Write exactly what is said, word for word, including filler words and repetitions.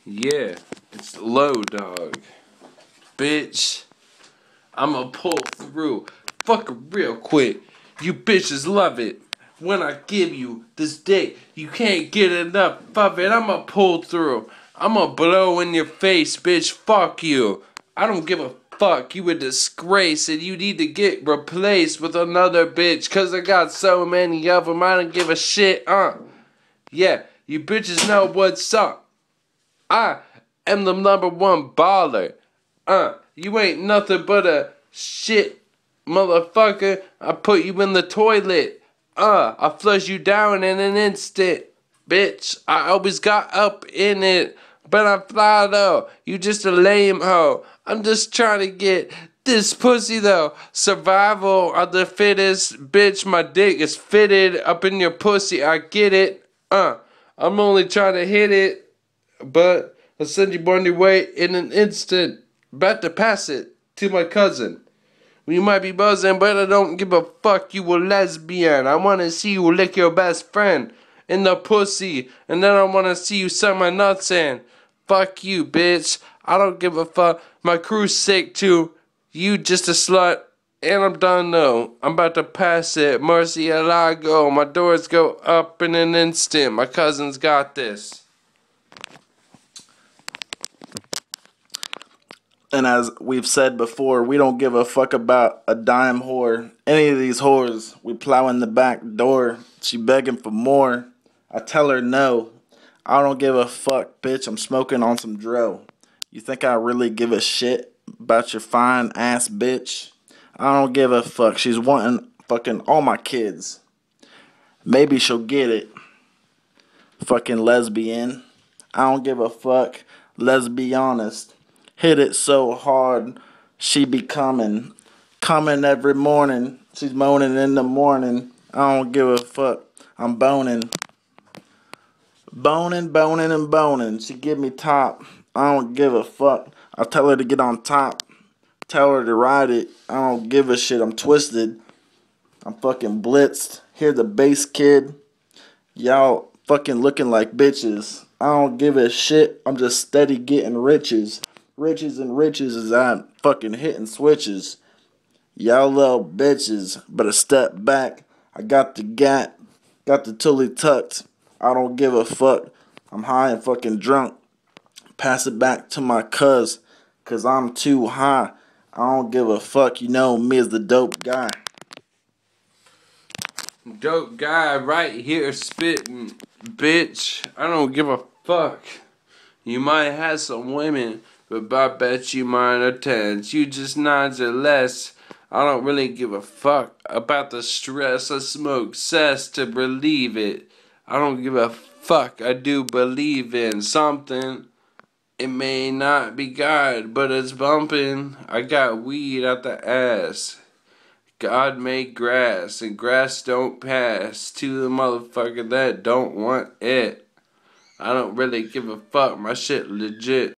Yeah, it's low, dog. Bitch, I'ma pull through. Fuck it real quick. You bitches love it. When I give you this dick, you can't get enough of it. I'ma pull through. I'ma blow in your face, bitch. Fuck you. I don't give a fuck. You a disgrace and you need to get replaced with another bitch. Cause I got so many of them. I don't give a shit. Uh. Yeah, you bitches know what's up. I am the number one baller. Uh, you ain't nothing but a shit motherfucker. I put you in the toilet. Uh, I flush you down in an instant. Bitch, I always got up in it. But I'm fly though. You just a lame hoe. I'm just trying to get this pussy though. Survival of the fittest. Bitch, my dick is fitted up in your pussy. I get it. Uh, I'm only trying to hit it. But I'll send you on your way in an instant. About to pass it to my cousin. You might be buzzing, but I don't give a fuck. You a lesbian. I want to see you lick your best friend in the pussy. And then I want to see you suck my nuts in. Fuck you, bitch. I don't give a fuck. My crew's sick too. You just a slut. And I'm done though. I'm about to pass it. Murcielago. My doors go up in an instant. My cousin's got this. And as we've said before, we don't give a fuck about a dime whore. Any of these whores, we plow in the back door. She begging for more. I tell her no. I don't give a fuck, bitch. I'm smoking on some dro. You think I really give a shit about your fine ass bitch? I don't give a fuck. She's wanting fucking all my kids. Maybe she'll get it. Fucking lesbian. I don't give a fuck. Let's be honest. Hit it so hard, she be coming. Coming every morning. She's moaning in the morning. I don't give a fuck. I'm boning. Boning, boning, and boning. She give me top. I don't give a fuck. I tell her to get on top. Tell her to ride it. I don't give a shit. I'm twisted. I'm fucking blitzed. Hear the bass kid. Y'all fucking looking like bitches. I don't give a shit. I'm just steady getting riches. Riches and riches as I'm fucking hitting switches. Y'all little bitches better step back. I got the gat. Got the tully tucked. I don't give a fuck. I'm high and fucking drunk. Pass it back to my cuz. Cause I'm too high. I don't give a fuck. You know me as the dope guy. Dope guy right here spitting. Bitch, I don't give a fuck. You might have some women, but I bet you mine are tens. You just nines or less. I don't really give a fuck about the stress. I smoke cess to relieve it. I don't give a fuck. I do believe in something. It may not be God, but it's bumping. I got weed out the ass. God made grass, and grass don't pass to the motherfucker that don't want it. I don't really give a fuck. My shit legit.